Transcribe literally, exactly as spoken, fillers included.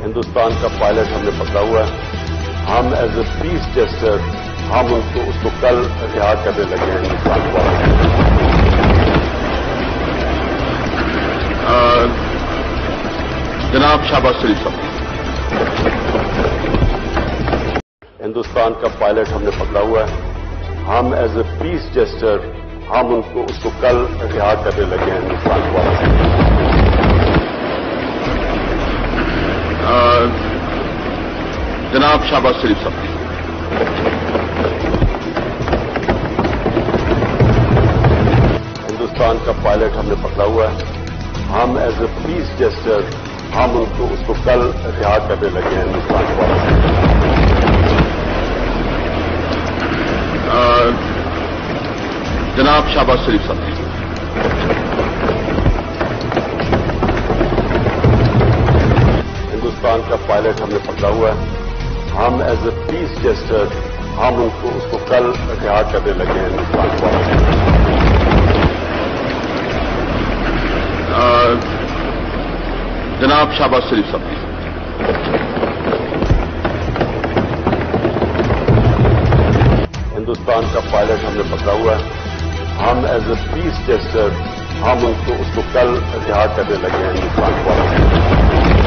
ہندوستان کا پائلٹ ہم نے پکڑا ہوا ہے. ہم ایز اے پیس جیسٹر ہم ان کو اس کو کل رہا کرنے لگے ہیں ہندوستان کو. جناب شہباز شریف صاحب. ہندوستان کا پائلٹ ہم نے پکڑا ہوا ہے. ہم ایز اے پیس جیسٹر ہم ان کو اس کو کل رہا کرنے لگے ہیں ہندوستان کو. جناب شہباز شریف صاحب. ہندوستان کا پائلٹ ہم نے پکڑا ہوا ہے. ہم ایز اے پیس جیسٹر ہم ان کو اس کو کل رہا کرنے لگے ہیں ہندوستان کو. جناب شہباز شریف صاحب. ہندوستان کا پائلٹ ہم نے پکڑا ہوا ہے. ہم ایز اے پیس جیسٹر ہم ان کو اس کو کل رہا کرنے لگے ہیں ہندوستان کو. جناب شہباز شریف صاحب. ہندوستان کا پائلٹ ہم نے پکڑا ہوا ہے. ہم ایز اے پیس جیسٹر ہم ان کو اس کو کل رہا کرنے لگے ہیں ہندوستان کو.